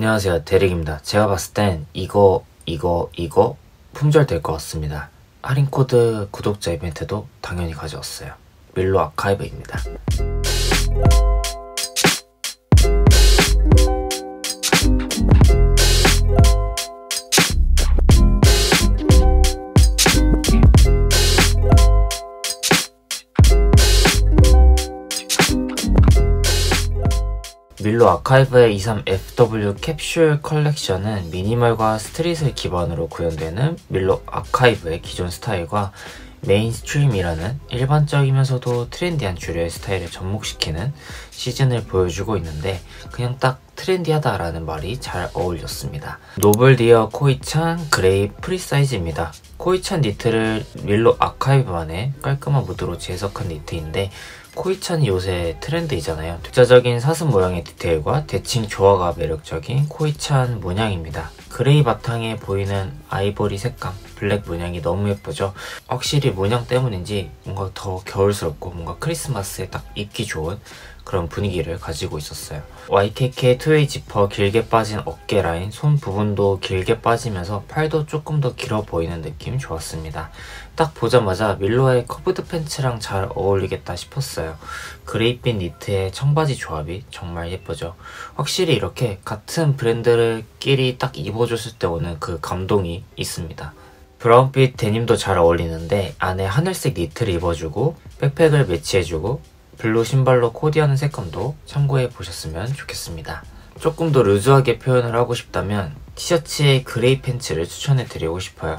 안녕하세요, 대릭입니다. 제가 봤을 땐 이거 품절 될 것 같습니다. 할인코드 구독자 이벤트도 당연히 가져왔어요. 밀로 아카이브입니다. 밀로 아카이브의 23FW 캡슐 컬렉션은 미니멀과 스트릿을 기반으로 구현되는 밀로 아카이브의 기존 스타일과 메인스트림이라는 일반적이면서도 트렌디한 주류의 스타일을 접목시키는 시즌을 보여주고 있는데 그냥 딱 트렌디하다라는 말이 잘 어울렸습니다. 노블디어 코이찬 그레이 프리사이즈입니다. 코이찬 니트를 밀로 아카이브만의 깔끔한 무드로 재해석한 니트인데 코이찬이 요새 트렌드이잖아요. 독자적인 사슴 모양의 디테일과 대칭 조화가 매력적인 코이찬 문양입니다. 그레이 바탕에 보이는 아이보리 색감, 블랙 문양이 너무 예쁘죠? 확실히 문양 때문인지 뭔가 더 겨울스럽고 뭔가 크리스마스에 딱 입기 좋은 그런 분위기를 가지고 있었어요. YKK 투웨이 지퍼 길게 빠진 어깨 라인, 손 부분도 길게 빠지면서 팔도 조금 더 길어 보이는 느낌 좋았습니다. 딱 보자마자 밀로의 커브드 팬츠랑 잘 어울리겠다 싶었어요. 그레이빛 니트의 청바지 조합이 정말 예쁘죠. 확실히 이렇게 같은 브랜드끼리 딱 입어줬을 때 오는 그 감동이 있습니다. 브라운빛 데님도 잘 어울리는데 안에 하늘색 니트를 입어주고 백팩을 매치해주고 블루 신발로 코디하는 색감도 참고해 보셨으면 좋겠습니다. 조금 더 루즈하게 표현을 하고 싶다면 티셔츠에 그레이 팬츠를 추천해 드리고 싶어요.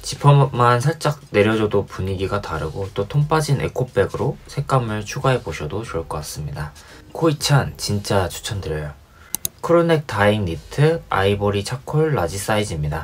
지퍼만 살짝 내려줘도 분위기가 다르고 또 통 빠진 에코백으로 색감을 추가해 보셔도 좋을 것 같습니다. 코이찬 진짜 추천드려요. 크루넥 다잉 니트 아이보리 차콜 라지 사이즈입니다.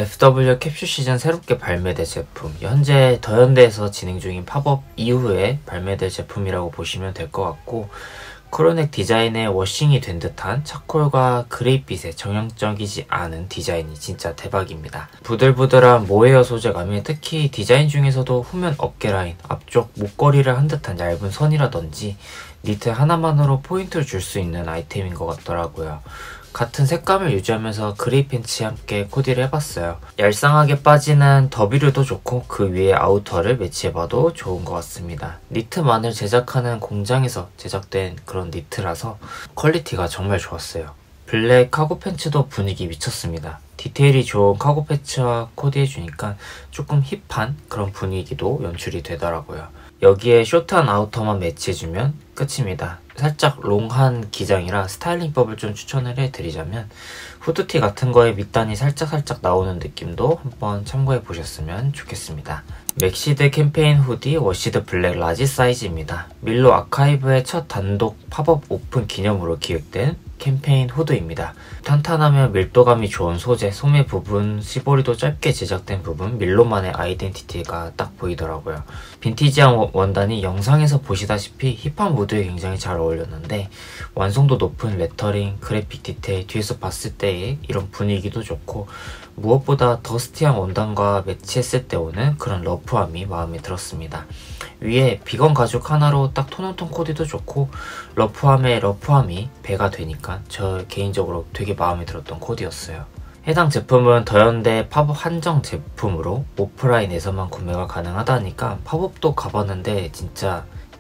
FW 캡슐 시즌 새롭게 발매된 제품, 현재 더현대에서 진행 중인 팝업 이후에 발매될 제품이라고 보시면 될 것 같고 크루넥 디자인에 워싱이 된 듯한 차콜과 그레이빛의 정형적이지 않은 디자인이 진짜 대박입니다. 부들부들한 모헤어 소재감이 특히 디자인 중에서도 후면 어깨 라인, 앞쪽 목걸이를 한 듯한 얇은 선이라든지 니트 하나만으로 포인트를 줄 수 있는 아이템인 것 같더라고요. 같은 색감을 유지하면서 그레이 팬츠와 함께 코디를 해봤어요. 얄쌍하게 빠지는 더비류도 좋고 그 위에 아우터를 매치해봐도 좋은 것 같습니다. 니트만을 제작하는 공장에서 제작된 그런 니트라서 퀄리티가 정말 좋았어요. 블랙 카고 팬츠도 분위기 미쳤습니다. 디테일이 좋은 카고 팬츠와 코디해주니까 조금 힙한 그런 분위기도 연출이 되더라고요. 여기에 숏한 아우터만 매치해주면 끝입니다. 살짝 롱한 기장이라 스타일링법을 좀 추천을 해드리자면 후드티 같은 거에 밑단이 살짝 나오는 느낌도 한번 참고해 보셨으면 좋겠습니다. 맥시드 캠페인 후디 워시드 블랙 라지 사이즈입니다. 밀로 아카이브의 첫 단독 팝업 오픈 기념으로 기획된 캠페인 후드입니다. 탄탄하며 밀도감이 좋은 소재, 소매 부분, 시보리도 짧게 제작된 부분, 밀로만의 아이덴티티가 딱 보이더라고요. 빈티지한 원단이 영상에서 보시다시피 힙한 무드에 굉장히 잘 어울렸는데 완성도 높은 레터링, 그래픽 디테일, 뒤에서 봤을 때의 이런 분위기도 좋고 무엇보다 더스티한 원단과 매치했을 때 오는 그런 러프함이 마음에 들었습니다. 위에 비건 가죽 하나로 딱 톤온톤 코디도 좋고 러프함에 러프함이 배가 되니까 저 개인적으로 되게 마음에 들었던 코디였어요. 해당 제품은 더현대 팝업 한정 제품으로 오프라인에서만 구매가 가능하다니까 팝업도 가봤는데 진짜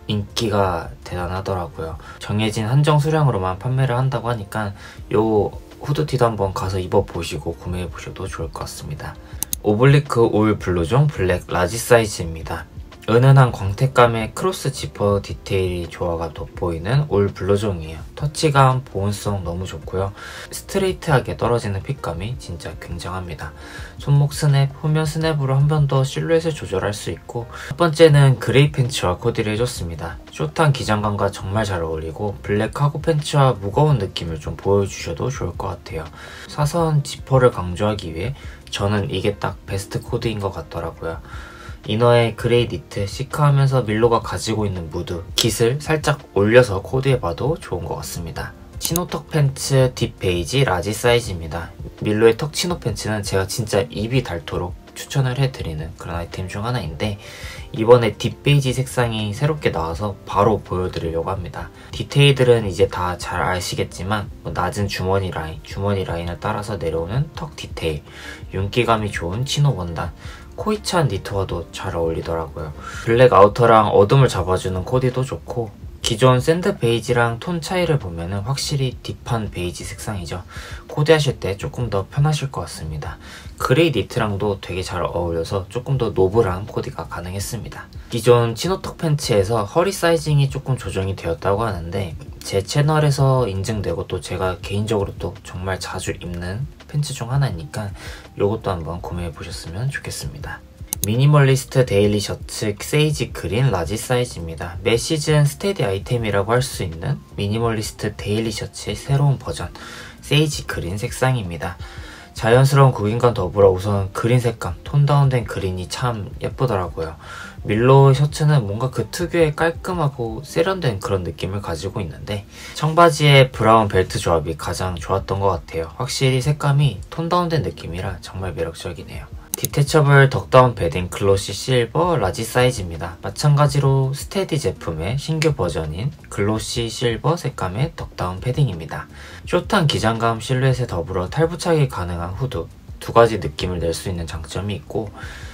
인기가 대단하더라고요. 정해진 한정 수량으로만 판매를 한다고 하니까 요 후드티도 한번 가서 입어보시고 구매해보셔도 좋을 것 같습니다. 오블리크 올 블루종 블랙 라지 사이즈입니다. 은은한 광택감의 크로스 지퍼 디테일이 조화가 돋보이는 올 블루종이에요. 터치감, 보온성 너무 좋고요. 스트레이트하게 떨어지는 핏감이 진짜 굉장합니다. 손목 스냅, 후면 스냅으로 한 번 더 실루엣을 조절할 수 있고 첫 번째는 그레이 팬츠와 코디를 해줬습니다. 숏한 기장감과 정말 잘 어울리고 블랙 카고 팬츠와 무거운 느낌을 좀 보여주셔도 좋을 것 같아요. 사선 지퍼를 강조하기 위해 저는 이게 딱 베스트 코디인 것 같더라고요. 이너에 그레이 니트, 시크하면서 밀로가 가지고 있는 무드, 깃을 살짝 올려서 코디해봐도 좋은 것 같습니다. 치노턱 팬츠 딥 베이지 라지 사이즈입니다. 밀로의 턱 치노 팬츠는 제가 진짜 입이 닳도록 추천을 해드리는 그런 아이템 중 하나인데, 이번에 딥 베이지 색상이 새롭게 나와서 바로 보여드리려고 합니다. 디테일들은 이제 다 잘 아시겠지만 낮은 주머니 라인을 따라서 내려오는 턱 디테일, 윤기감이 좋은 치노 원단, 코이찬 니트와도 잘 어울리더라고요. 블랙 아우터랑 어둠을 잡아주는 코디도 좋고, 기존 샌드 베이지랑 톤 차이를 보면은 확실히 딥한 베이지 색상이죠. 코디하실 때 조금 더 편하실 것 같습니다. 그레이 니트랑도 되게 잘 어울려서 조금 더 노블한 코디가 가능했습니다. 기존 치노턱 팬츠에서 허리 사이징이 조금 조정이 되었다고 하는데, 제 채널에서 인증되고 또 제가 개인적으로 또 정말 자주 입는 팬츠 중 하나니까 이것도 한번 구매해 보셨으면 좋겠습니다. 미니멀리스트 데일리 셔츠 세이지 그린 라지 사이즈입니다. 매 시즌 스테디 아이템이라고 할 수 있는 미니멀리스트 데일리 셔츠의 새로운 버전 세이지 그린 색상입니다. 자연스러운 구김과 더불어 우선 그린 색감, 톤 다운된 그린이 참 예쁘더라고요. 밀로 셔츠는 뭔가 그 특유의 깔끔하고 세련된 그런 느낌을 가지고 있는데, 청바지에 브라운 벨트 조합이 가장 좋았던 것 같아요. 확실히 색감이 톤 다운된 느낌이라 정말 매력적이네요. 디태처블 덕다운 패딩 글로시 실버 라지 사이즈입니다. 마찬가지로 스테디 제품의 신규 버전인 글로시 실버 색감의 덕다운 패딩입니다. 숏한 기장감 실루엣에 더불어 탈부착이 가능한 후드, 두 가지 느낌을 낼 수 있는 장점이 있고,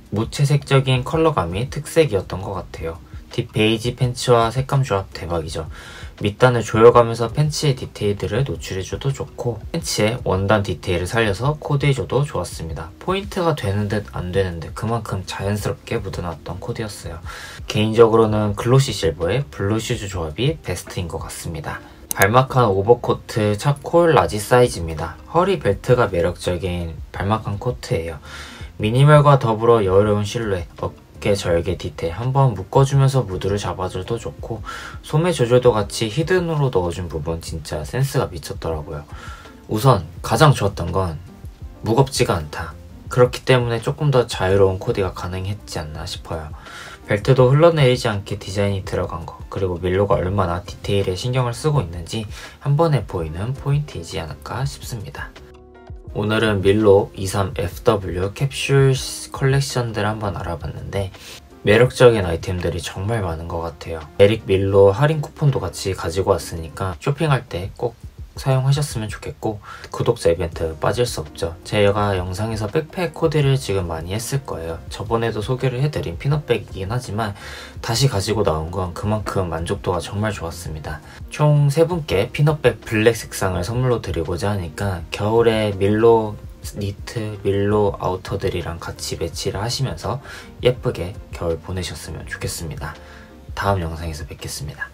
무채색적인 컬러감이 특색이었던 것 같아요. 딥 베이지 팬츠와 색감 조합 대박이죠. 밑단을 조여가면서 팬츠의 디테일들을 노출해줘도 좋고, 팬츠의 원단 디테일을 살려서 코디해줘도 좋았습니다. 포인트가 되는 듯 안 되는 듯 그만큼 자연스럽게 묻어났던 코디였어요. 개인적으로는 글로시 실버의 블루 슈즈 조합이 베스트인 것 같습니다. 발막한 오버코트 차콜 라지 사이즈입니다. 허리 벨트가 매력적인 발막한 코트예요. 미니멀과 더불어 여유로운 실루엣, 어깨 절개 디테일 한번 묶어주면서 무드를 잡아줘도 좋고, 소매 조절도 같이 히든으로 넣어준 부분 진짜 센스가 미쳤더라고요. 우선 가장 좋았던 건 무겁지가 않다. 그렇기 때문에 조금 더 자유로운 코디가 가능했지 않나 싶어요. 벨트도 흘러내리지 않게 디자인이 들어간 거, 그리고 밀로가 얼마나 디테일에 신경을 쓰고 있는지 한 번에 보이는 포인트이지 않을까 싶습니다. 오늘은 밀로 23FW 캡슐 컬렉션들 한번 알아봤는데, 매력적인 아이템들이 정말 많은 것 같아요. 에릭 밀로 할인 쿠폰도 같이 가지고 왔으니까 쇼핑할 때 꼭 사용하셨으면 좋겠고, 구독자 이벤트 빠질 수 없죠. 제가 영상에서 백팩 코디를 지금 많이 했을 거예요. 저번에도 소개를 해드린 피넛백이긴 하지만 다시 가지고 나온 건 그만큼 만족도가 정말 좋았습니다. 총 3분께 피넛백 블랙 색상을 선물로 드리고자 하니까 겨울에 밀로 니트, 밀로 아우터들이랑 같이 매치를 하시면서 예쁘게 겨울 보내셨으면 좋겠습니다. 다음 영상에서 뵙겠습니다.